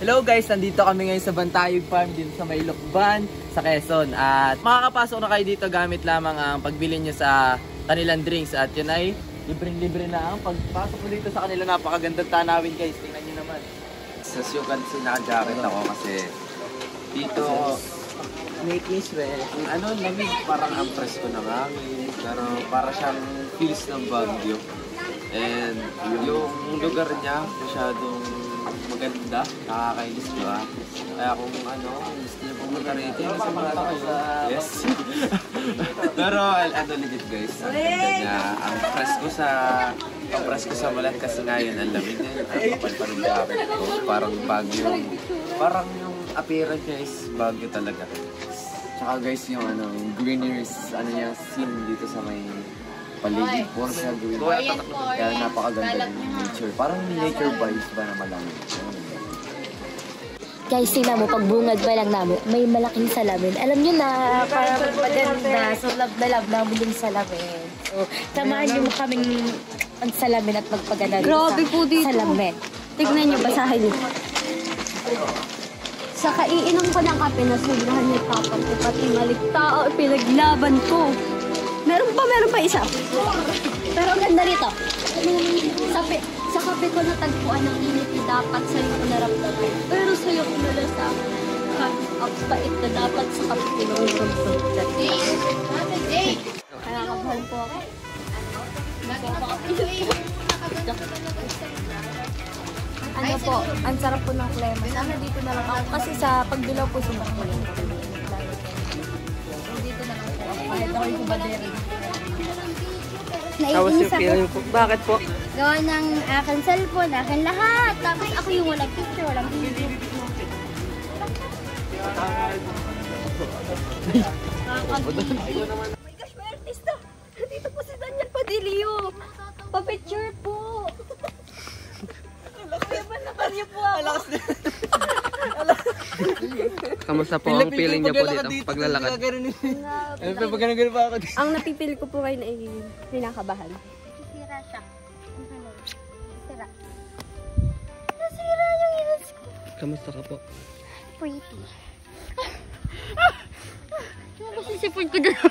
Hello guys, nandito kami ngayon sa Bantayog Farm dito sa May Lukban, sa Quezon. At makakapasok na kayo dito gamit lamang ang pagbili nyo sa kanilang drinks. At yun ay libreng-libre na ang pagpasok mo dito sa kanila. Napakagandang tanawin guys, tingnan nyo naman. As you can see, naka-jacket ako kasi dito make me sweat. Ano, lamig, parang ang presko na hangin. Pero para siyang feels ng Baguio. And yung lugar niya masyadong maganda, nakakainis ba? Kaya kung ano, gusto niyo pumunta rito, sa mga yes. Pero ano legit guys, ang ganda niya. Ang presko sa Malan kasi ngayon, ang lamig niya. Ang kapal pa rin jacket ko. Parang Baguio. Parang yung appearance niya is Baguio talaga. Tsaka guys, yung ano, yung greenery, ano niya, scene dito sa may paligid po sa green. Kaya napakaganda ng nature. Parang nature vibes ba na malamig. Guys, tingnan mo, pagbungad pa lang namin, may malaking salamin. Alam nyo na, parang maganda. So, love na love namin yung salamin. So, samahan nyo kaming pagsalamin at magpaganda Grabe po dito. Salamin. Tignan nyo, basahin nyo. Sa kaiinom ko ng kape na sobrahan niya tapang ko, pati maligtao, pinaglaban ko. Meron pa isa. Pero ang ganda rito. Sa kape ko natagpuan ng init na dapat sa'yo ko naramdaman. Pero sa'yo ko nalasaman. Ang pait na dapat sa kape ko nung pagpagdat. Kaya kabahal po ako. Ano po, ang sarap po ng klema. Sana dito na lang ako. Kasi sa pagdilaw po sumak ko lang. Dito na lang po ako. Kahit ako yung kubaderi. Naiinis ako. Bakit po? Gawa ng aking cellphone, aking lahat. Tapos ako yung walang picture, walang video. Oh my gosh, may artista! Dito po si Daniel Padilio. Pa-picture po. Kuya ba naman niyo po ako? Kamusta po ang feeling niya po dito paglalakad? Ang napipili ko po kayo na kinakabahan. Nasira siya. Nasira. Nasira yung inas ko. Kamusta ka po? Pretty. Masisipod ko doon.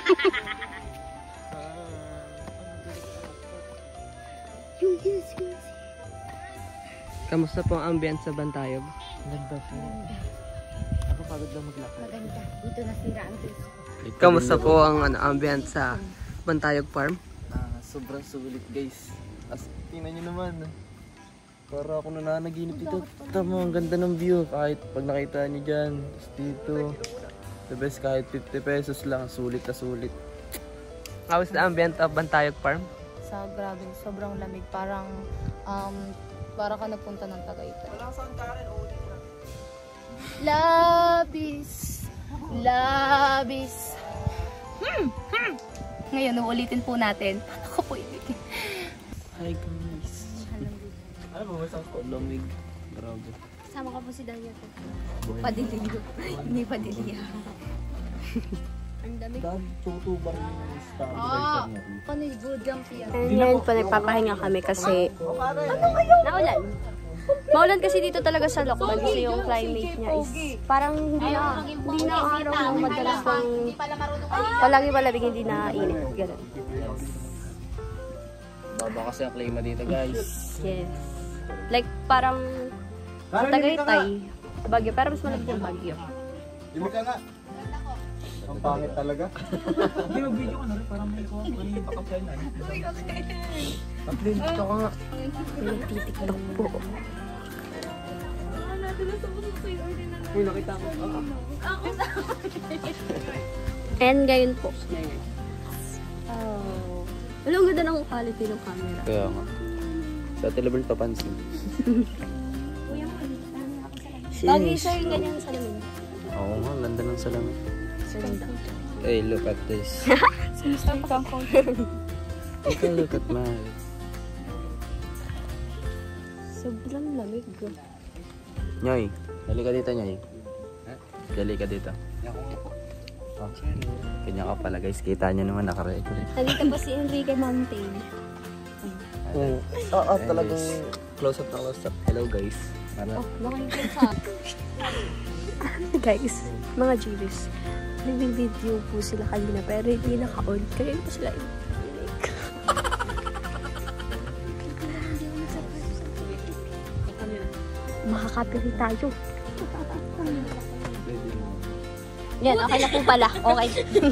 Yung inas ko. Kamusta po ang ambience sa Bantayog? Ganda po. Ako pagod lang maglakad. Maganda. Dito nasira ang face. Kamusta po ang ambience sa Bantayog Farm? Sobrang sulit guys. As tingnan nyo naman. Para ako nananaginip dito. Tama, ang ganda ng view. Kahit pag nakita nyo dyan. Dito. The best kahit 50 pesos lang. Sulit na sulit. How is the ambience of Bantayog Farm? Grabe, sobrang lamig. Parang para ka nagpunta ng Tagaytay. Labis. Labis. Ngayon, uulitin po natin. Paano ko po ibitin? Hi guys. Ano ba masang ko? Lamig. Grabe. Sama ka po si Daniel po. Padilyo. Hindi Padilya. Ang dami. Tutubang yung Ah! Paano yung good jump yan? And ngayon po, nagpapahinga kami kasi naulan. Maulan kasi dito talaga sa Lokban kasi yung climate niya is parang hindi na araw ng madalas ng palagi malamig, hindi na init. Ganun. Baba kasi ang klima dito guys. Yes. Like parang Tagaytay, Baguio, pero mas malapit yung Baguio. Hindi ka nga. Ang pangit talaga. Hindi mag-video ka na rin. Parang may kuha. Kanina pa kapay na. Ito ka nga. Pinagtitiktok po. Uy, nakita ko. And ngayon po. Oh. Wala, ang ganda ng quality ng camera. Kaya nga. Sa television papansin. Lagi siya yung ganyan sa lamin. Oo nga, ganda ng salamin. Ganda. Hey, look at this. Take a look at mine. Sobrang lamig. Nyoy, dali ka dito, Nyoy. Dali ka dito. Oh, kanya ka pala guys, kita nyo naman naka-record. Nandito pa si Enrique Mountain. Oo, talagang close up na close up. Hello guys. Guys, mga G's, nag-video po sila kanina pero hindi naka-on. Kaya po sila makakapili tayo. Yan, okay na po pala. Okay.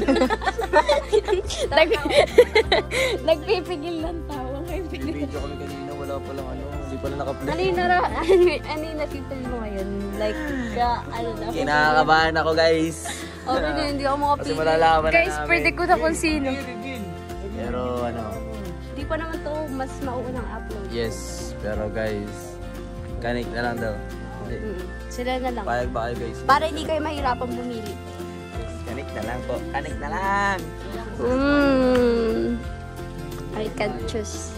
Nagpipigil ng tawa. Video kami kanina, wala palang ano, hindi pala naka-play. Ano yung napipil mo ngayon? Like, ano na? Kinakabahan ako guys. Oh, pero hindi ako makapili. Kasi malalaman na Guys, namin. predict ko na kung sino. Pero ano, Hindi pa naman to mas mauunang upload. yes. Pero guys, kanik na lang daw. Hindi. Sila na lang. Payag ba kayo guys? Para hindi kayo mahirapan bumili. Kanik na lang po. Kanik na lang. I can choose.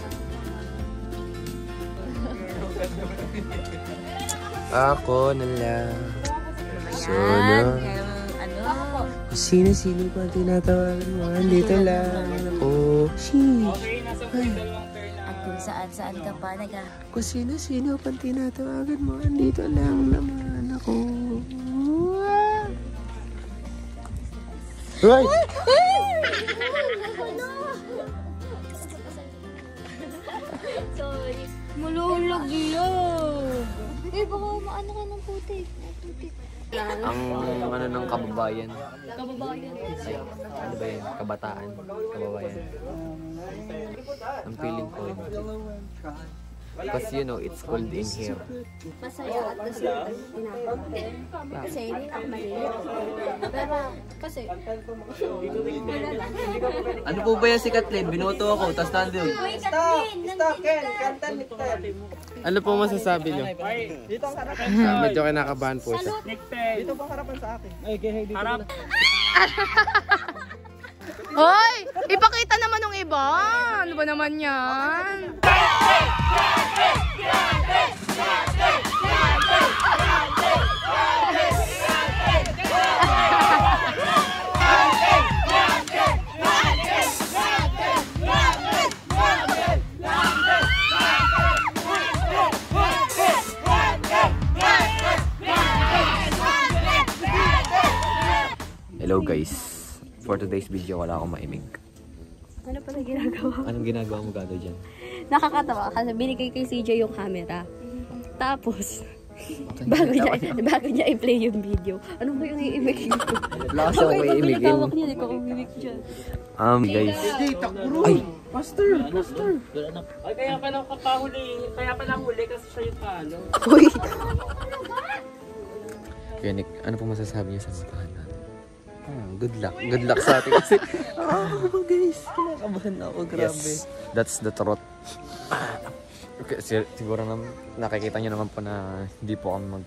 Ako na lang. Solo. Sino-sino pa tinatawagan mo? Dito lang ako. At kung saan-saan ka pa Kung sino-sino pa tinatawagan mo? Dito lang naman ako. Right! Sorry. Mululog yun. Eh, baka maano ka ng putik. Ang ano ng kababayan. Kababayan? Ay, ano ba yan? Kabataan. Kababayan. Ang feeling ko yun. Because you know, it's cold in here. Masaya at the same time tinapang. Kasi hindi ako malilito. Pero kasi wala lang. Ano po ba yan si Kathleen? Binoto ako, tapos nandun. Stop, Ken. Kantan ni Ken. Ano po masasabi nyo? Dito ang harapan. Medyo kinakabahan po siya. Dito po ang harapan sa akin. Ay, kaya dito. Harap. Hoy! Ipakita naman ng iba! Ano ba naman yan? Hello guys. For today's video, wala akong maimig. Ano pala ginagawa? Anong ginagawa mo gado dyan? Nakakatawa kasi binigay kay CJ yung camera. Tapos bago niya i-play yung video. Ano ba yung i-imig ko? Wala kasi ako iimigin. Pinatawak niya, hindi ko umimik dyan. Guys. Ay! Ay, kaya pala kapahuli. Kaya pala huli kasi siya yung talo. Uy! Kaya Nick, ano po masasabi niya sa sitahan natin? Good luck. Good luck sa atin kasi. Guys, kinakabahan ako. Grabe. Yes, that's the truth. Okay, siguro naman, nakikita niyo naman po na hindi po kami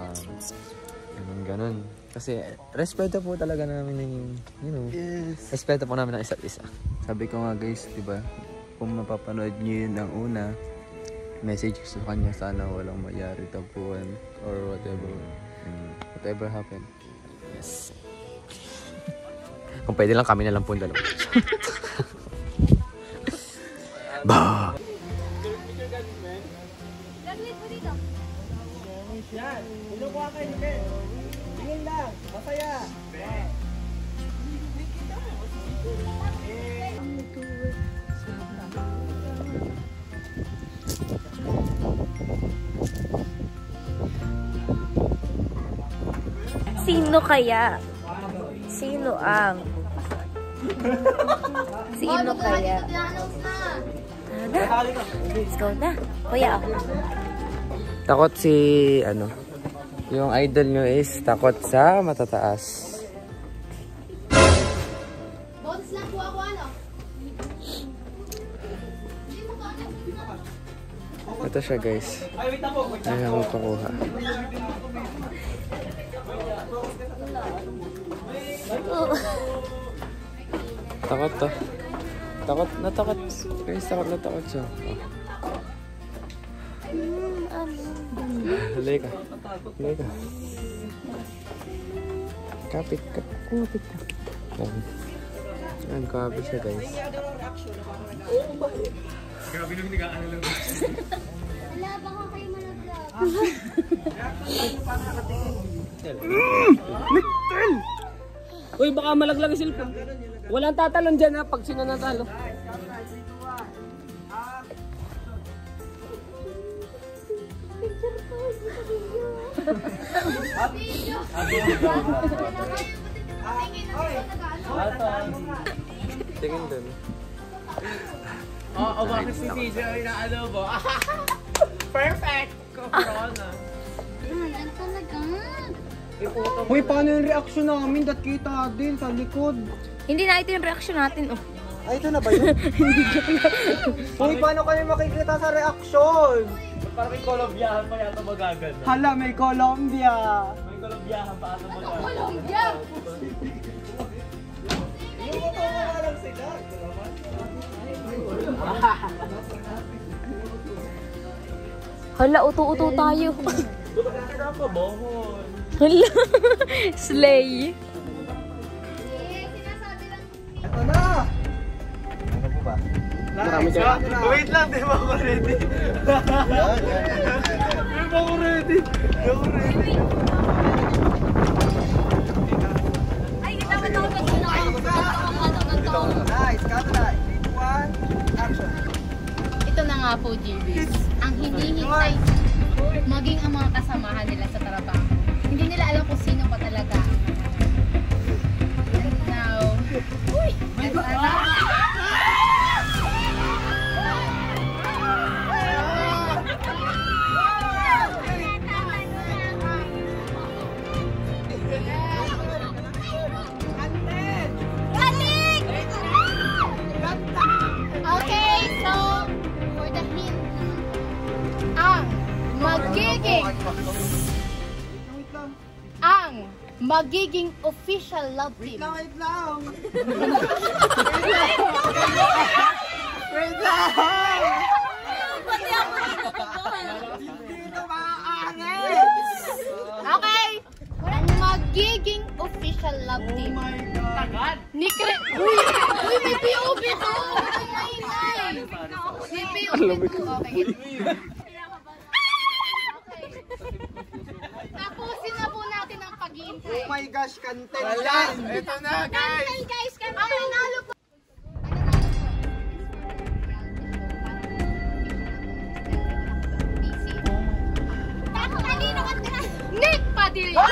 ganun. Kasi respeto po talaga namin ng, you know, respeto po namin ng isa't isa. Sabi ko nga guys, diba? Kung mapapanood niyo yun ang una, message ko sa kanya, sana walang mayari tapuan or whatever. Whatever happened. Yes. Kung pwede lang kami na lang po ang dalawa. Bah! Graduate mo dito. Yan. Pinukuha kayo, Ken. Tingin lang. Masaya. Sino kaya? Sino ang? Sino kaya? Let's go na. Kuya. Takot si, yung idol nyo is takot sa matataas. Ito siya guys. Ayaw mo pakuha. Takot to. Natakot. Guys, takot siya. Halika. Kapit ka. Ayan, kapit siya guys. Wala, baka kayo malaglag. Miktel! Uy, baka malaglag yung cellphone. Walang tatalon dyan ha, pag sino natalo. Tingin dun. Oo, bakit si DJ ay naano mo? Perfect! Corona. Yan talaga. Uy, paano yung reaction namin? Dat kita din sa likod. Hindi na ito yung reaction natin. Oh. Ay, ito na ba yun? Hindi joke lang. Uy, paano kami makikita sa reaction? Parang may Colombiahan pa yata magagan. Hala, may Colombia. May Colombiahan pa yata magagan. Colombia! Hala, uto-uto tayo. Saan pa bohon? Hala, slay. Ito na! Ano po ba? Marami dyan. Wait lang, di ba ako ready? Di ba ako ready? Di ako ready. Ay, dapat ako Nice, cut na. 1, action. Ito na nga po, GBs. Ang hinihintay maging ang mga kasamahan nila sa trabaho. Hindi nila alam kung sino pa talaga. And now, Okay, so, for the hint, ang magiging official love team. Wait lang. Okay, ang magiging official love team. Ni Uy, may POV ko! May POV ko. Okay. Tapusin na po natin ang pag-iintay. Oh my gosh, kantel Wala! yan. Ito na, guys! Kantel, guys! Kantel! Ang nanalo po! Nick Padilla!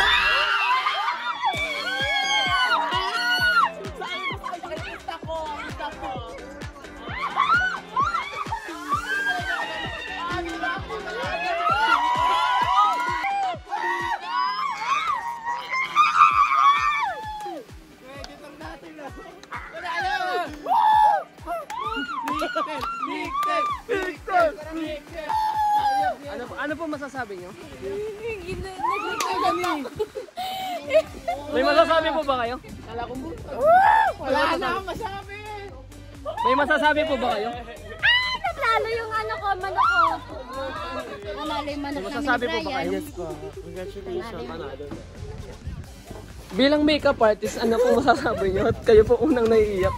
Ano po masasabi nyo? May masasabi po ba kayo? Wala na akong masabi! May masasabi po ba kayo? Naglalo yung ano ko, manok ko. Nanalo yung manok namin Masasabi ni po ba kayo? Brian. Congratulations, manalo. Bilang makeup artist, ano po masasabi nyo? At kayo po unang naiiyak.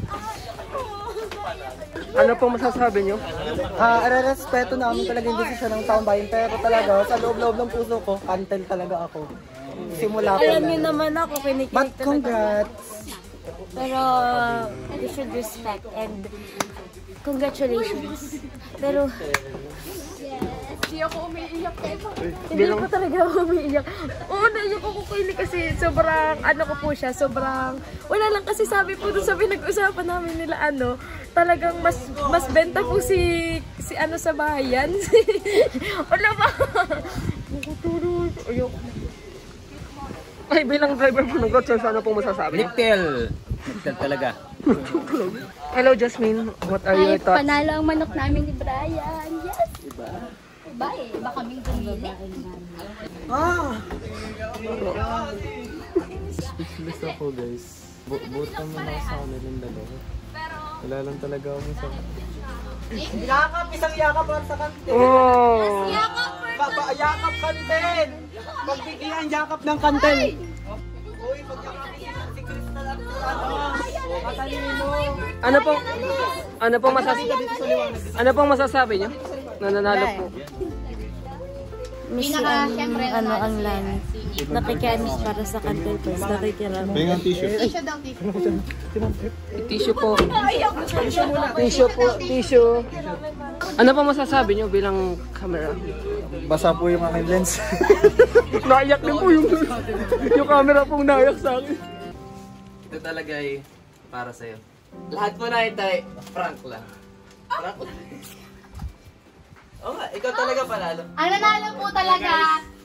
Ano po masasabi nyo? Respeto namin talaga yung desisyon ng taong bayan. Pero talaga, sa loob-loob ng puso ko, kantel talaga ako. Simula pa Alam lang. niyo naman ako, kinikilig But talaga. congrats! Pero, you should respect and congratulations. Pero, Hindi ako umiiyak eh. hindi po talaga ako umiiyak. Oo, naiyak ako kaili kasi sobrang, ano ko po siya, sobrang, wala lang kasi sabi po doon sa pinag-usapan namin nila, ano, talagang mas benta po si ano sa bayan. Wala ba? Ayoko. Ay, bilang driver po ng Gotcha, ano pong masasabi? Miktel! Miktel talaga. Hello, Jasmine. What are your Ay, thoughts? panalo ang manok namin ni Brian. Yes! Iba eh. Baka kaming dumili. Speechless ako, guys. Buot naman ako sa kanilang dalawa. Wala lang talaga ako sa... Yakap, isang yakap lang sa kantel. Oh! Yakap kantel! Pagbigyan yakap ng kantel. Uy, pagyakapin si Crystal at matalino. Ano pong masasabi niyo? nananalo po. Miss Pinaka, syempre, ano ang si- langit. si- Nakikianis para sa Cantel Press. Nakikiram. Tissue daw, tissue. Tissue po. Tissue po. Tissue. Ano pa masasabi nyo bilang camera? Basa po yung aking lens. Naiyak din po yung camera pong naiyak sa akin. Ito talaga ay para sa'yo. Lahat po na ito ay prank lang. Prank lang. Oo nga, ikaw talaga panalo. Ang nanalo po talaga.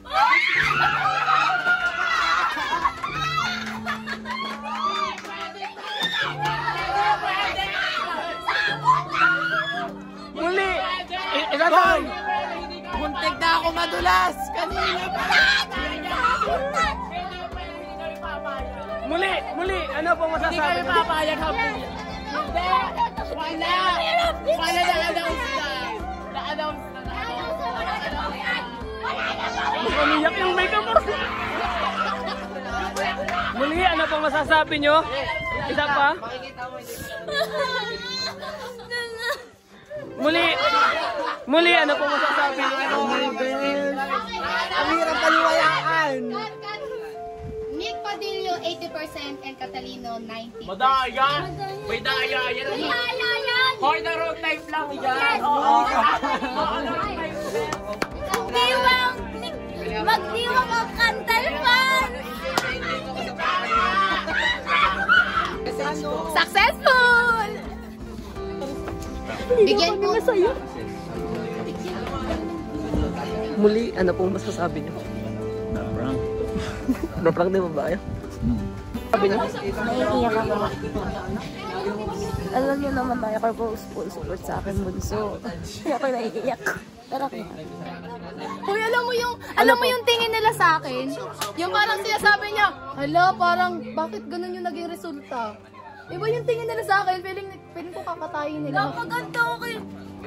Muli! Itatay! Muntik na ako madulas! Kanina pa! Muli! Ano po masasabi? Hindi kayo papayag hapon. Hindi! Wala! Wala na-announce na! Na-announce na! Umiyak yung makeup artist. Muli, ano po masasabi nyo? Isa pa? Muli, ano po masasabi nyo? Ang hirap paliwayaan. Nick Padillo 80% and Catalino 90%. Madaya! May daya! Yan ang hoy na road type lang yan! Magdiwang ang Cantel fan! Successful! Bigyan mo. Muli, ano pong masasabi nyo? Na-prank din mo ba kayo? Sabi nyo? Naiiyak ako. Alam niyo naman tayo kayo po support sa akin bunso. Kaya ako naiiyak. Pero Hoy, alam mo yung tingin nila sa akin? Yung parang sinasabi niya, hala, parang bakit ganun yung naging resulta? Iba yung tingin nila sa akin, feeling ko kakatayin nila. napaganda ko kayo.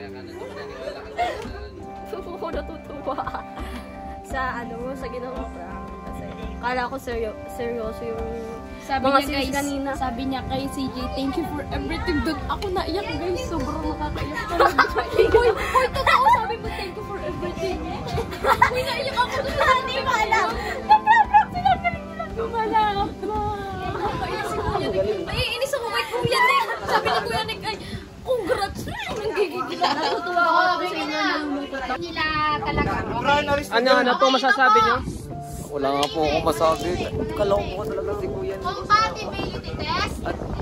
Ako natutuwa sa sa ginawang prank. Kasi kala ko seryoso yung mga scenes kanina. Sabi niya kay CJ, thank you for everything. Doon ako naiyak guys, sobrang nakakaiyak talaga. Hoy, totoo, sabi mo thank you for everything. Hoy, naiyak ako doon sa hindi ko alam. Napaprak sila, galing nila gumalap. Nakakaiyak si Kuya Nick. Ay, inis ako kay Kuya Nick. Sabi ni Kuya Nick, ay, congrats. Nagigigil. Natutuwa ako kasi Nila talaga. Ano po masasabi nyo? Wala nga po ako masabi. Kaloko ko talaga si Kuya. Compatibility test.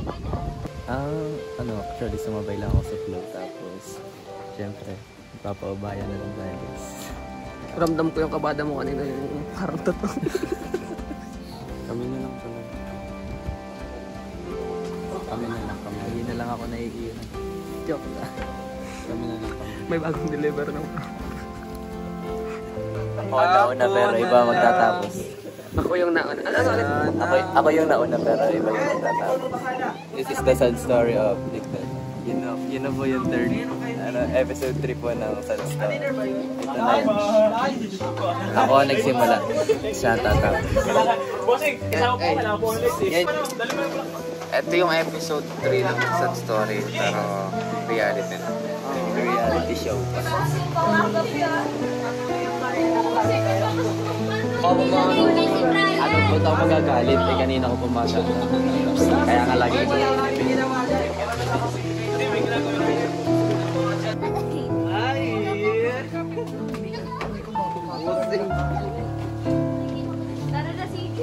Actually sumabay lang ako sa flow. Tapos, syempre, ipapaubaya na lang tayo guys. Ramdam ko yung kabada mo kanina yung parang totoo. Kami na lang talaga. Kami na lang kami. Hindi na lang ako naiiyak. Joke lang. Kami na lang kami. May bagong deliver na. Ako nauna pero iba magtatapos. Ako yung nauna. Ako yung nauna pero iba yung magtatapos. This is the sad story of Dictan. Yun na po yung third episode 3 po ng sad story. Ito na yun. Ako ang nagsimula. Siya ang tatapos. Ito yung episode 3 ng sad story pero reality na. Reality show. Ano po ito magagalit? Eh kanina ko pumasok. Kaya nga lagi ito. Tara na, sige.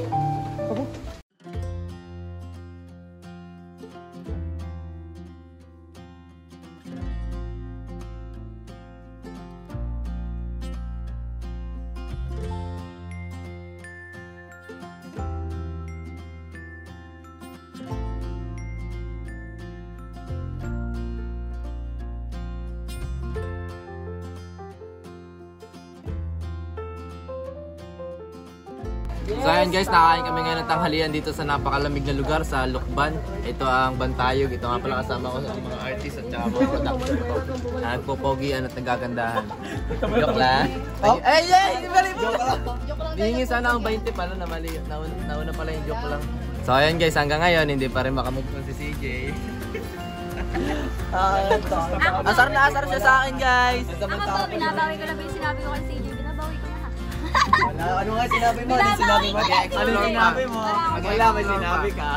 So ayan guys, nakain kami ngayon ng tanghalian dito sa napakalamig na lugar sa Lukban. Ito ang Bantayog. Ito nga pala kasama ko sa mga artist at saka mga production ko. Nagpopogian at nagagandahan. Joke lang. Ay! Joke lang. Hihingi sana ang 20 pala na mali. Nauna pala yung joke lang. So ayan guys, hanggang ngayon hindi pa rin makamove si CJ. Asar na asar siya sa akin, guys. Ako po, binabawi ko na ba yung sinabi ko kay CJ? Binabawi ko na ha. Ano nga sinabi mo? Ano sinabi mo? Ano sinabi mo? Wala, may sinabi ka.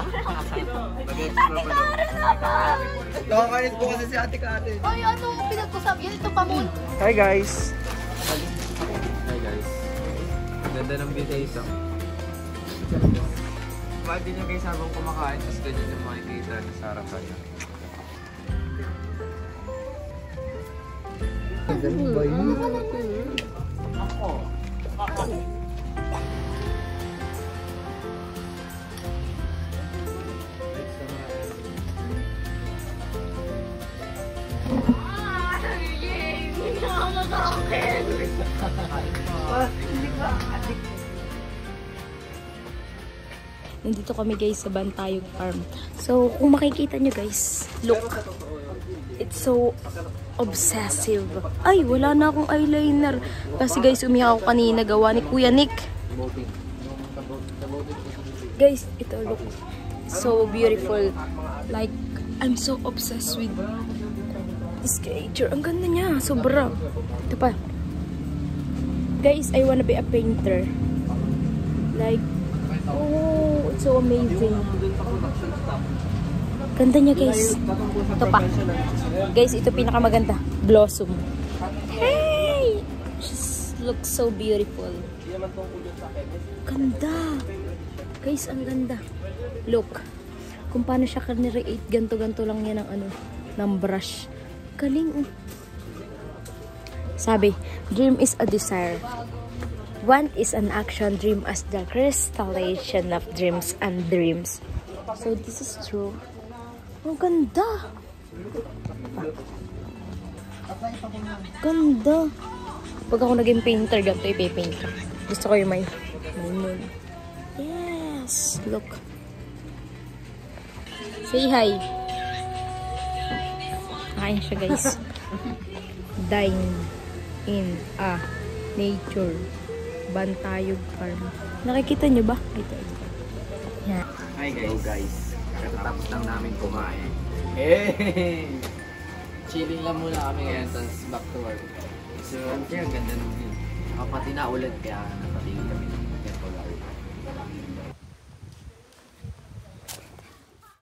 Nakakainis po kasi si ate Kate. Ay, ano pinag-usap? Yan, ito pa muna. Hi guys! Hi guys. Ganda ng video. Bakit din yung guys habang kumakain, tapos ganyan yung makikita na sa harapan niya. Ganun ba yun? Nandito kami guys sa Bantayog Farm. So, kung makikita nyo guys, look. It's so obsessive. Ay, wala na akong eyeliner. Kasi guys, umiyak ako kanina. Gawa ni Kuya Nick. Guys, ito look. So beautiful. Like, I'm so obsessed with this creature. Ang ganda niya. Sobra. Ito pa. Guys, I wanna be a painter. Like, oh, it's so amazing. Ganda niya guys. Ito pa. Guys, ito pinakamaganda. Blossom. Hey! Just looks so beautiful. Ganda. Guys, ang ganda. Look. Kung paano siya ka-create, ganto-ganto lang yan ng ano, ng brush. Galing. Sabi, dream is a desire. Want is an action, dream as the crystallization of dreams and dreams. So this is true. Ang ganda. Ganda. Pag ako naging painter, ganito ipipaint ko. Gusto ko yung may moon. Yes. Look. Say hi. Kain siya guys. Dine in a nature Bantayog Farm. Nakikita nyo ba? Ito. Yan. Hi guys. Katatapos lang namin kumain. Hey! Chilling lang muna kami ngayon, tapos back to work. So, ang ganda ng view. Pati na ulit kaya